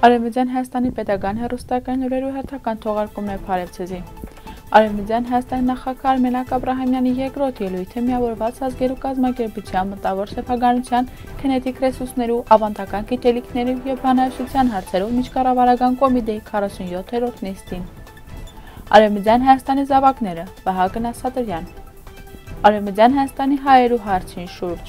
Արևմտյան Հայաստանի պետական հեռուստական լուրերու հերթական թողարկումն է Փարեվցեզի։ Արևմտյան Հայաստանի նախագահ Արմենակ Աբրահամյանի երկրորդ ելույթը միավորված ազգերու կազմակերպության մտավոր սեփականության, քնետիկ ռեսուրսներու, ավանդական գիտելիքներու եւ բանահյուսության հարցերով միջկառավարական կոմիտեի 47-րդ նիստին։ Արևմտյան Հայաստանի զավակները Վահագն Ասատրյան։ Արևմտյան Հայաստանի հայերու հարցին շուրջ։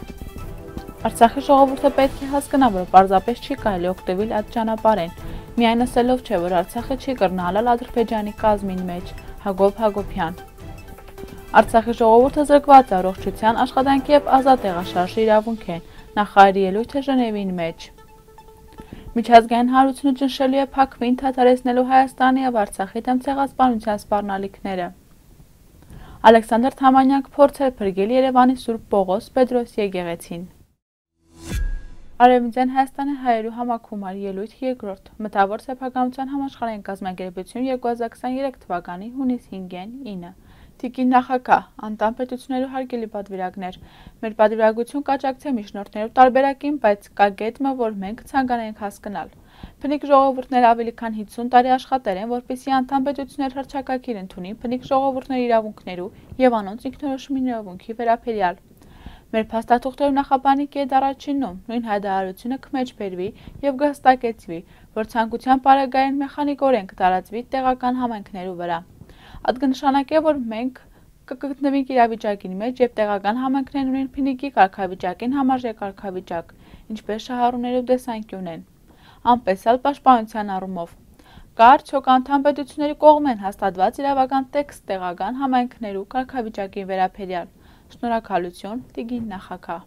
Արցախի ժողովուրդը պետք է հասկանա, որ պարզապես չի կարելի օգտվել այդ ճանապարհեն, միայն ասելով չէ, որ Արցախը չի կրնալալ Ադրբեջանի կազմին մեջ, Հակոբ Հակոբյան։ Արցախի ժողովուրդը զրկված է առողջության, աշխատանքի եւ ազատ տեղաշարժի իրավունքեն, նախարարի ելույթը Ժնևին մեջ։ Միջազգային հանրությունը ճնշելու է Փակվին դադարեցնելու Հայաստանի եւ Արցախի դեմ ցեղասպանության սպառնալիքները։ Ալեքսանդր Թամանյանք փորձել փրկել Երևանի Սուրբ Պողոս Պետրոս եկեղեցին։ Արևմտյան Հայաստանի հայերու համակումար ելույթ երկրորդ մտավոր սեփականության համաշխարհային կազմակերպություն 2023 թվականի հունիս 5-ին 9 Տիկին նախագահ Անտան պետություններու հարգելի պատվիրակներ մեր պատվիրակություն կաջակցե միջնորդներու տարբերակին, բայց կա գետը, որ մենք ցանկանայինք հասկանալ։ Փնիկ ժողովուրդները ավելի քան 50 տարի աշխատել են, որպեսզի Անտան պետություններ հռչակագիր ընդունի փնիկ ժողովուրդների իրավունքներու եւ անոնց ինքնորոշումի իրավունքի վերաբերյալ։ Մեր փաստաթուղթերու նախաբանիկի հետ առաջինում նույն հայտարարությունը կմեջ բերվի եւ կհստակեցվի, որ ցանկության պարագային մեխանիկորեն կտարածվի տեղական համայնքներու վրա։ Այդ կնշանակե, որ մենք կգտնվենք իրավիճակի մեջ եւ տեղական համայնքներն ունեն փնիկի կարգավիճակին համարժեք կարգավիճակ, ինչպես շահառուներու տեսանկյունեն, անպես էլ պաշտպանության առումով։ Կա արդյոք Անտան պետությունների կողմեն հաստատված իրավական տեքստ տեղական համայնքներու կարգավիճակի վերաբերյալ։ Շնորհակալություն, Տիկին նախագահ։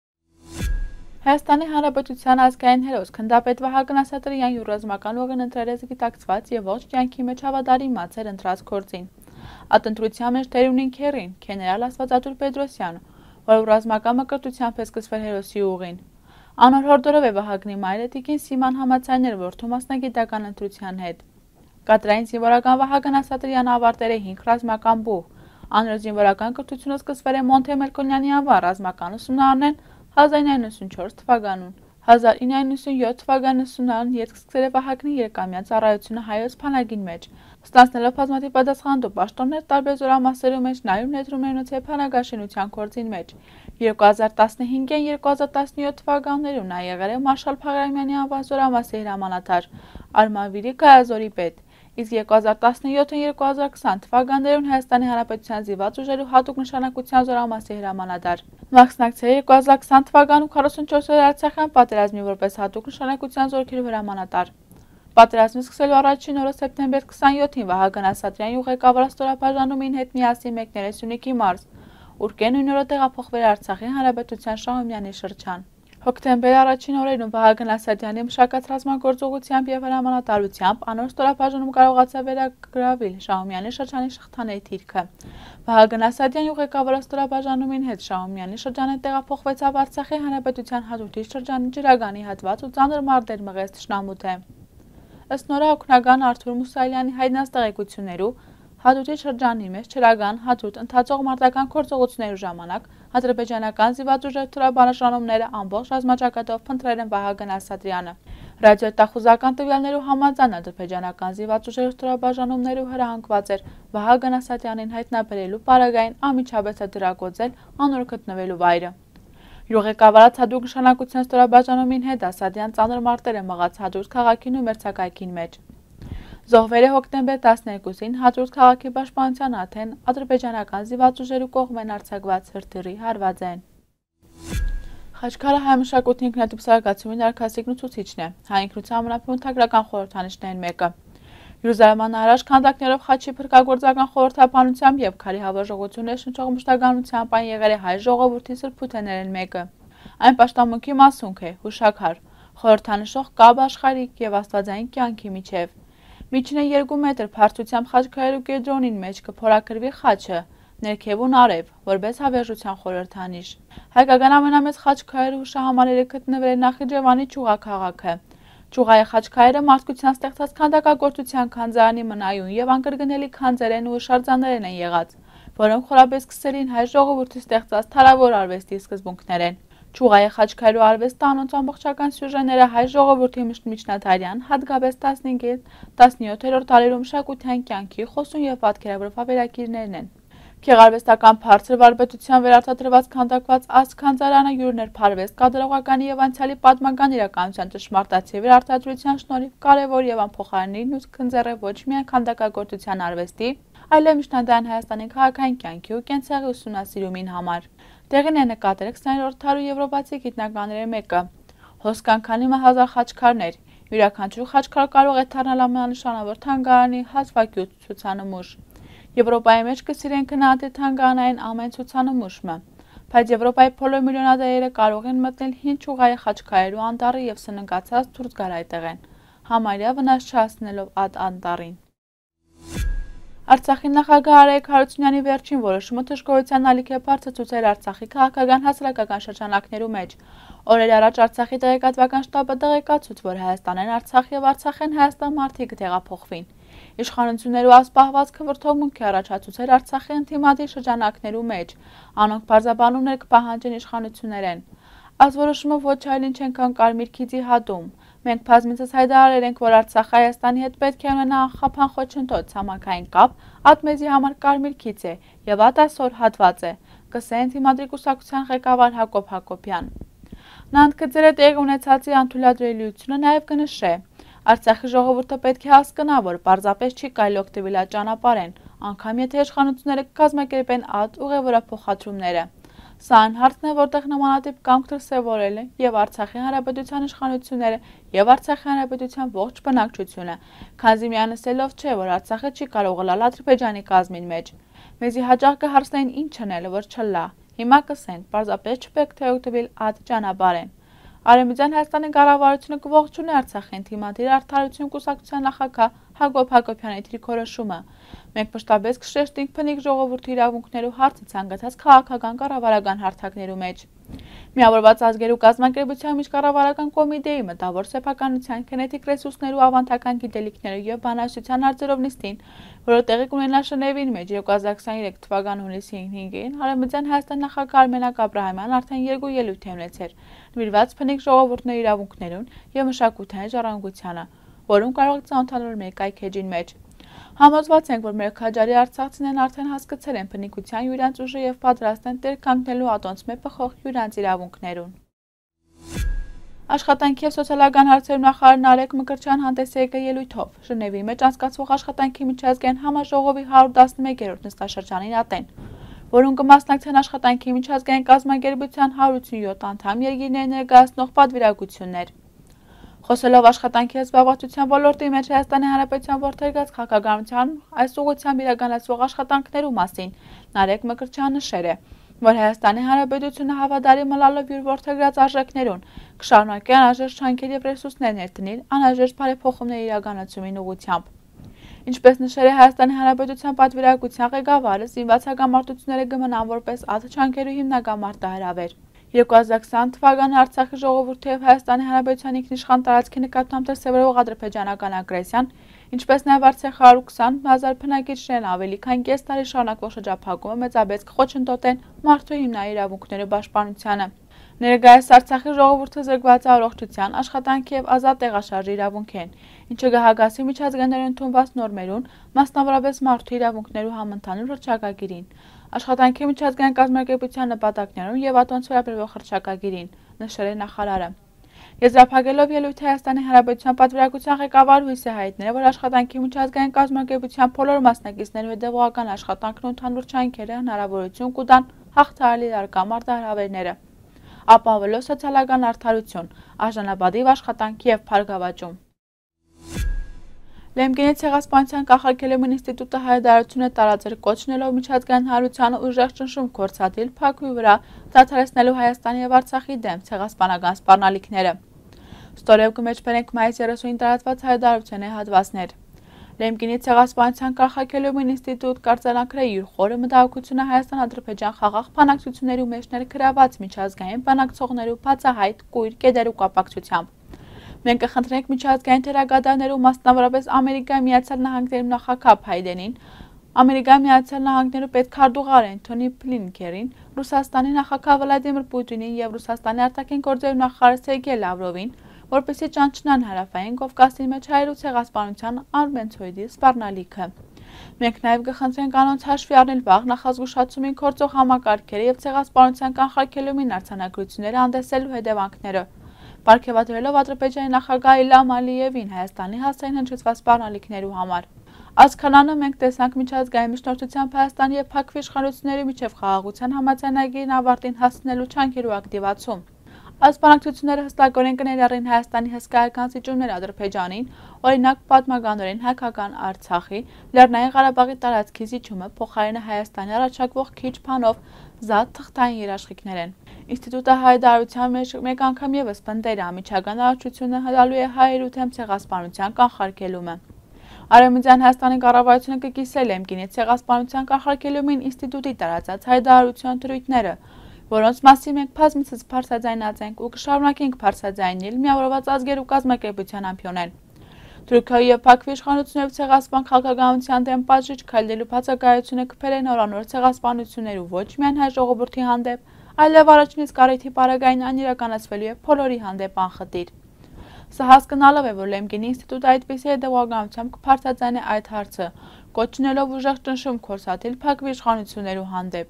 Հայաստանի Հանրապետության ազգային հերոս քննադեպ Վահագն Ասատրյան յուր ռազմական ուղին ընտրել գիտակցված եւ ոչ կյանքի մեջ հավատարիմ էր ընտրած գործին։ Այդ ընտրության մեջ դեր ունին քերին, գեներալ Աստվածատուր Պետրոսյանը, որ ռազմական մկրտությամբ է սկսվել հերոսի ուղին։ Անոր հորդորով է Վահագնի մայրը Տիկին Սիման համաձայնել որդու մասնագիտական ընտրության հետ։ Կադրային զինվորական Վահագն Ասատրյանը ավարտել է 5 ռազմական բուհ։ Անոր զինվորական կրթությունը սկսվել է Մոնթե Մելքոնյանի անվան ռազմական ուսումնարանեն 1994 թվականուն։ 1997 թվականի ուսումնարանն ետք սկսել է Վահագնի երկամյա ծառայությունը հայոց բանակին մեջ, ստանձնելով բազմաթիվ պատասխանատու պաշտոններ տարբեր զորամասերու մեջ, նաև ներդրումներնոց է բանակաշինության գործին մեջ։ 2015-ին 2017 թվականներում նա եղել է Մարշալ Փաղրամյանի անվան զորամասի հրամանատար, Արմանվիրի գայազորի պետ։ Իսկ 2017-2020 թվականներում Հայաստանի Հանրապետության զինված ուժերու հատուկ նշանակության զորամասի հրամանատար։ Մասնակցել է 2020 թվականում 44-րդ Արցախյան պատերազմի որպես հատուկ նշանակության զորքերու հրամանատար։ Պատերազմը սկսելու առաջին օրը սեպտեմբեր 27-ին Վահագն Ասատրյանի ղեկավարած ստորաբաժանումին հետ միասին մեկնել է Սյունիքի մարզ, ուր նույն օրը տեղափոխվել է Արցախի Հանրապետության Շահումյանի շրջան։ Հոկտեմբերի առաջին օրերում Վահագն Ասատրյանի մշակած ռազմագործողությամբ եւ հրամանատարությամբ անոր ստորաբաժանում կարողացավ վերագրավել Շահումյանի շրջանի շղթաների թիրքը։ Վահագն Ասատրյանի ղեկավարած ստորաբաժանումին հետ Շահումյանի շրջանը տեղափոխվեցավ Արցախի Հանրապետության Հադրութի շրջանի ջրագանի հատված ու ծանր մարտեր մղեց թշնամութը։ Ըստ նորա օգնական Արթուր Մուսալյանի հայտնած տեղեկություններու Հադրութի շրջանի մեջ ջրագան Հադրութ ընթացող մարտական գործողություններու ժամանակ ադրբեջանական զինված ուժերի թրաբանաշանումները ամբողջ ռազմաճակատով փնտրել են Վահագն Ասատրյանը։ Ռադիոտախուզական տվյալներու համաձայն ադրբեջանական զինված ուժերի թրաբանաշանումներու հրահանգված էր Վահագն Ասատրյանին հայտնաբերելու պարագային անմիջապես դրագոծել անոր գտնվելու վայրը։ Յուղեկավարած հատուկ նշանակության ստորաբաժանումին հետ Ասատրյան ծանր մարտեր է մղած Հադրութ քաղաքին ու մերձակայքին մեջ։ Զոհվել է հոկտեմբեր 12-ին Հադրութ քաղաքի պաշտպանության աթեն ադրբեջանական զինված ուժերու կողմեն արձակված հրթիռի հարվածեն։ Խաչքարը հայ մշակույթի ինքնատիպ սարքացումի ներկայացիկն ու ցուցիչն է։ Հայ ինքնության ամենափնթագրական խորհրդանիշներն մեկը։ Յուզարման առաջ քանդակներով խաչի փրկագործական խորհրդաբանությամբ եւ քարի հավերժողություններ շնչող մշտականությամբ այն եղել է հայ ժողովրդի սրբութեներն մեկը։ Այն պաշտամունքի մասունք է, հուշաքար, խորհրդանշող կապ աշխարհիկ եւ աստվածային կյանքի միջև։ Միջինը 2 մետր բարձրությամբ խաչքարերու կեդրոնին մեջ կփորագրվի խաչը, ներքևուն արև, որպես հավերժության խորհրդանիշ։ Հայկական ամենամեծ խաչքարերու հուշահամալիրը գտնվել է Նախիջևանի Ճյուղաքաղաքը։ Ճյուղայի խաչքարերը մարդկության ստեղծած քանդակագործության քանձարանի մնայուն եւ անկրկնելի քանձերեն ու շարժաններեն են եղած, որոնք խորապես սկսել են հայ ժողովրդի ստեղծած թարավոր արվեստի սկզբունքներեն։ Չուղայի խաչքայլու արվեստը անոնց ամբողջական սյուժեները հայ ժողովրդի միջնադարյան, հատկապես 15-17-րդ դարերում մշակութային կյանքի, խոսուն և պատկերավոր վավերագիրներն են։ Գեղարվեստական բարձր վարպետության վերարտադրված քանդակված ազգ քանձարանը յուրներ փարվեստ կատարողականի և անցյալի պատմական իրականության ճշմարտացի վերարտադրության շնորհիվ կարևոր և անփոխարինելի քնձեռ է ոչ միայն քանդակագործության արվեստի, այլև միջնադարյան Հայաստանի քաղաքային կյանքի ու կենցաղի ուսումնասիրումին համար։ Տեղին է նկատել 20-րդ դարու եվրոպացի գիտնականների մեկը։ Հոսքան քանի հազար խաչքարներ, յուրաքանչյուր խաչքար կարող է դառնալ ամենանշանավոր թանգարանի հազվագյուտ ցուցանմուշ։ Եվրոպայի մեջ կսիրեն քննադատել թանգարանային ամեն ցուցանմուշը, բայց Եվրոպայի բոլոր միլիոնադերերը կարող են մտնել հին ճյուղայի խաչքարերու անտառը և սննգացած դուրս գալ այդտեղեն, համարյա վնաս չհասցնելով անտառին։ Արցախի նախագահ Արայիկ Հարությունյանի վերջին որոշումը թշկողության ալիք է բարձրացուցել Արցախի քաղաքական հասարակական շրջանակներու մեջ։ Օրեր առաջ Արցախի տեղեկատվական շտաբը տեղեկացուց, որ Հայաստանեն Արցախ եւ Արցախեն Հայաստան մարդիկ կտեղափոխվին։ Իշխանություններու ասպահվածքը վրդովմունք է առաջացուցել Արցախի ընդդիմադիր շրջանակներու մեջ, անոնք բարձաբանումներ կպահանջեն իշխանություններեն։ Այս որոշումը ոչ այլ ինչ են քան կարմիր քիծի հատում։ Մենք բազմիցս հայտարարել ենք, որ Արցախը Հայաստանի հետ պետք է ունենա անխափան խոչընդոտ ցամաքային կապ, ատ մեզի համար կարմիր քիծ է եւ ատ այսօր հատված է, կսե ընդդիմադիր կուսակցության ղեկավար Հակոբ Հակոբյան։ Նա ընդգծել է տեղի ունեցածի անթույլատրելիությունը, նաև կնշե. Արցախի ժողովուրդը պետք է հասկանա, որ պարզապես չի կարելի օգտվել այդ ճանապարհեն, անգամ եթե իշխանությունները կազմակերպեն այդ ուղևորափոխադրումները։ Սա այն հարցն է, որտեղ նմանատիպ կամք դրսևորել է եւ Արցախի հանրապետության իշխանությունները եւ Արցախի հանրապետության ողջ բնակչությունը, քանզի միանսելով չէ, որ Արցախը չի կարող գալ Ադրբեջանի կազմին մեջ։ Մեզի հաճախ կհարցնեն ինչ անել, որ չլա։ Հիմա կսենք, պարզապես չպետք է օգտվել այդ ճանապարհեն։ Արևմտյան Հայաստանի կառավարությունը կողջունի Արցախի ընդդիմադիր արդարություն կուսակցության նախագահ Հակոբ Հակոբյանի դիրքորոշումը։ Մենք մշտապես կշեշտենք բնիկ ժողովրդի իրավունքներու հարցը ցանկացած քաղաքական կառավարական հարթակներու մեջ։ Միավորված ազգերու կազմակերպության միջկառավարական կոմիտեի մտավոր սեփականության գենետիկ ռեսուրսներու ավանդական գիտելիքներու եւ բանաստեղծության արձերով նիստին, որը տեղի կունենա Շնևին մեջ 2023 թվականի հունիսի 5-ին, Արևմտյան Հայաստան նախագահ Արմենակ Աբրահամյանն արդեն երկու ելույթ է ունեցել, նվիրված բնիկ ժողովուրդների իրավունքներուն եւ մշակութային ժառանգությանը, որում կարող է ծանոթանալ մեր կայքեջին մեջ։ Համոզված ենք, որ մեր քաջարի արցախցիներն արդեն հասկացել են բնիկության յուրանց ուժը եւ պատրաստ են տեր կանգնելու ատոնց մեփխող յուրանց իրավունքներուն։ Աշխատանքի եւ սոցիալական հարցերու նախարար Նարեկ Մկրտչյան հանդես է եկել ելույթով Ժնևի մեջ անցկացվող աշխատանքի միջազգային համաժողովի 111-րդ նստաշրջանին ատեն, որում կմասնակցեն աշխատանքի միջազգային կազմակերպության 187 անդամ երկիրներ ներկայացնող պատվիրակություններ։ Խոսելով աշխատանքի եւ զբաղվածության ոլորտի մեջ Հայաստանի Հանրապետության ворթերգած քաղաքականության այս ուղղությամբ իրականացվող աշխատանքներու մասին Նարեկ Մկրտչյանը նշել է, որ Հայաստանի Հանրապետությունը հավատարիմ մնալով իր ворթերգած արժեքներուն կշարունակի անհրաժեշտ շանքեր եւ ռեսուրսներ ներդնել անհրաժեշտ բարեփոխումների իրականացումին ուղղությամբ։ Ինչպես նշել է Հայաստանի Հանրապետության պատվիրակության ղեկավարը, զինված հակամարտությունները կմնան որպես այդ շանքերու հիմնական մարտահրավեր։ 2020 թվականի Արցախի ժողովրդի եւ Հայաստանի Հանրապետության ինքնիշխան տարածքի նկատմամբ դրսևորվող ադրբեջանական ագրեսիան, ինչպես նաեւ Արցախի 120,000 բնակիչներն ավելի քան կես տարի շարունակվող շրջափակումը մեծաբեծ կխոչընդոտեն մարդու հիմնային իրավունքների պաշտպանությանը։ Ներկայիս Արցախի ժողովուրդը զրկված է առողջության, աշխատանքի եւ ազատ տեղաշարժի իրավունքեն, ինչը կհագասի միջազգային ընդունված նորմերուն, մասնավորապես մարդու իրավունքներու համընդհանուր հռչակագիրին, աշխատանքի միջազգային կազմակերպության նպատակներուն եւ ատոնց վերաբերող հռչակագիրին, նշել է նախարարը։ Եզրափակելով ելույթը Հայաստանի Հանրապետության պատվիրակության ղեկավար հույս է հայտնել, որ աշխատանքի միջազգային կազմակերպության բոլոր մասնակիցներու հետևողական աշխատանքն ու ընդհանուր չանքերը հնարավորություն կտան հաղթահարել առկա մարտահրավերները, ապահովելով սոցիալական արդարություն, արժանապատիվ աշխատանք եւ փառգավաճում։ Լեմգենի ցեղասպանության կանխարգելումն ինստիտուտը հայտարարություն է տարածել կոչնելով միջազգային հանրությանը ուժեղ ճնշում գործադել Բաքվի վրա դադարեցնելու Հայաստանի եւ Արցախի դեմ ցեղասպանական սպառնալիքները։ Ստորև կմեջբերենք մայիս 30-ին տարածված հայտարարության հատվածներ։ Լեմգենի ցեղասպանության կանխարգելումն ինստիտուտ կարձանագրել իր խորը մտահոգությունը Հայաստան-Ադրբեջան խաղաղ բանակցություններու մեջ ներգրաված միջազգային բանակցողներու բացահայտ կույր կետերու կապակցությամբ։ Մենք կխնդրենք միջազգային թերագադարներու մասնավորապես Ամերիկայի Միացյալ Նահանգների նախագահ Բայդենին Ամերիկայի Միացյալ Նահանգներու պետքարտուղար Էնթոնի Բլինքենին, Ռուսաստանի նախագահ Վլադիմիր Պուտինին եւ Ռուսաստանի արտաքին գործերի նախարար Սերգեյ Լավրովին, որպեսզի ճանաչեն հարավային Կովկասի մեջ հայերու ցեղասպանության արմենցոիդի սպառնալիքը։ Մենք նաեւ կխնդրենք կանոնց հաշվի առնել վաղ նախազգուշացումին կորցող համակարգերը եւ ցեղասպանության կանխարգելումին արձանագրությունները հանդեսելու հետևանքները։ Պարգևատրելով Ադրբեջանի նախագահ Իլհամ Ալիևին Հայաստանի հասցեին հնչեցված սպառնալիքներու համար։ Այսքանանը մենք տեսանք միջազգային միջնորդությամբ Հայաստանի եւ Փակ իշխանությունների միջև խաղաղության համաձայնագիրն ավարտին հասցնելու չանքերու ակտիվացում։ Այս բանակցությունները հստակորեն կներառեն Հայաստանի հսկայական զիջումներ Ադրբեջանին, օրինակ պատմականորեն հայկական Արցախի, Լեռնային Ղարաբաղի տարածքի զիջումը, փոխարենը Հայաստանի առաջարկվող քիչ բանով զատ թղթային երաշխիքներ են։ Ինստիտուտը հայդարության մեջ մեկ անգամ եւս պնդել է ամիջական առողջությունը հալու է հայերու թեմ ցեղասպանության կանխարգելումը։ Արևմտյան Հայաստանի կառավարությունը կկիսել է Էմկինի ցեղասպանության կանխարգելումին ինստիտուտի տարածած հայդարարության դրույթները, որոնց մասին մենք բազմիցս բարձրաձայնած ենք ու կշարունակենք բարձրաձայնել միավորված ազգերու կազմակերպության անդամներ։ Թուրքիայի եւ Փակ իշխանություններու ցեղասպան քաղաքականության դեմ պատժիչ քայլելու բացակայությունը կփել է նորանոր ցեղասպանություններու ոչ միայն հայ ժողովրդի հանդեպ, այլև առաջին իսկ առիթի պարագային անիրականացվելու է բոլորի հանդեպ անխտիր։ Սա հասկանալով է, որ Լեմկինի ինստիտուտը այդպիսի հետևողականությամբ կբարձրաձայնի այդ հարցը, կոչնելով ուժեղ ճնշում կորսաթիլ Փակ իշխանություններու հանդեպ։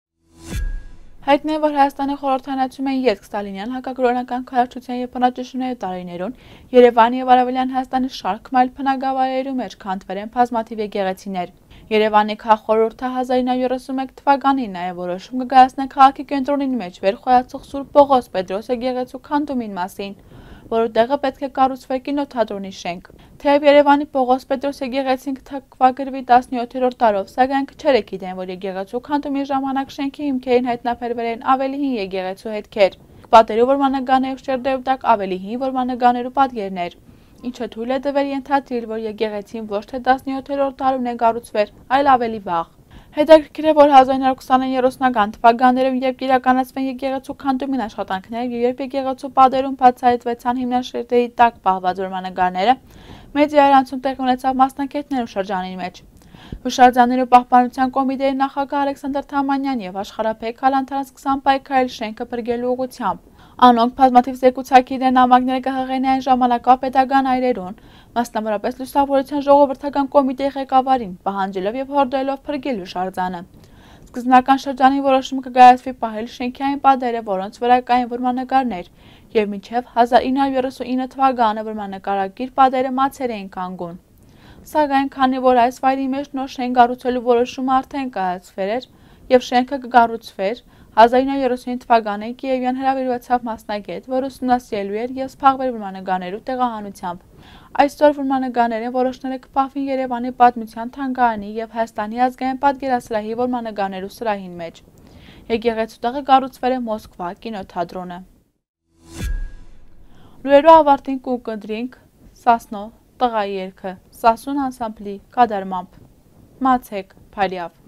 Հայտնի է, որ Հայաստանի խորհրդանացում են ետք ստալինյան հակակրոնական քարոզչության եւ բնակչությունների տարիներուն Երևանի եւ Արևելյան Հայաստանի շարք մայլ բնակավայրերու մեջ քանդվել են բազմաթիվ եկեղեցիներ։ Երևանի քաղաքխորհուրդը 1931 թվականին նաեւ որոշում կկայացնե քաղաքի կենտրոնին մեջ վերխոյացող Սուրբ Պողոս Պետրոս եկեղեցու քանդումին մասին, որը տեղը պետք է կառուցվի կինոթատրոնի շենք։ Թեև Երևանի Պողոս Պետրոս եկեղեցին կթակվագրվի 17-րդ դարով, սակայն քչերը գիտեն, որ եկեղեցու քանդումի ժամանակ շենքի հիմքերին հայտնաբերվել են ավելի հին եկեղեցու հետքեր։ Պատերու որմանականներու շերտերու տակ ավելի հին որմանականներու պատկերներ, ինչը թույլ է տվել ենթադրել, որ եկեղեցին ոչ թե 17-րդ դարում է կառուցվել, այլ ավելի վաղ։ Հետաքրքիր է, որ 1920-30-ական թվականներում, երբ իրականացվեն եկեղեցու քանդումին աշխատանքներ, երբ եկեղեցու պատերում բացահայտվեցան հիմնաշերտերի տակ պահված որմանականները, մեծ իրարանցում տեղի ունեցավ մասնակիցներու շրջանին մեջ։ Հուշարձաններու պահպանության կոմիտեի նախագահ Ալեքսանդր Թամանյան եւ աշխարհապետ Քալանթարած 20 պայքարել շենքը բրգելու ուղղությամբ։ Անոնք բազմաթիվ զեկուցակիր են նամակները կհղեն ժամանակվա պետական այրերուն, մասնավորապես լուսավորության ժողովրդական կոմիտեի ղեկավարին, պահանջելով եւ հորդորելով փրկել հուշարձանը։ Սկզբնական շրջանի որոշումը կկայացվի պահել շենքային պատերը, որոնց վրա կային որմանկարներ, եւ մինչեւ 1939 թվականը որմանկարագիր պատերը մացեր էին կանգուն։ Սակայն քանի որ այս վայրի մեջ նոր շենք կառուցելու որոշումը արդեն կայացվել էր եւ շենքը կկառուցվեր, 1935 թվականին Կիևյան հրավիրվեցավ մասնագետ, որ ուսումնասիրելու էր եւ սփաղվել որմանականներու տեղահանությամբ։ Այսօր որմանականները որոշները կպահվին Երևանի պատմության թանգարանի եւ Հայաստանի ազգային պատկերասրահի որմանականներու սրահին մեջ։ Եկեղեցու տեղը կառուցվել է Մոսկվա կինոթատրոնը։ Լուրերու ավարտին կընտրենք Սասնո տղայի երգը Սասուն անսամբլի կատարմամբ։ Մացեք Փարիավ։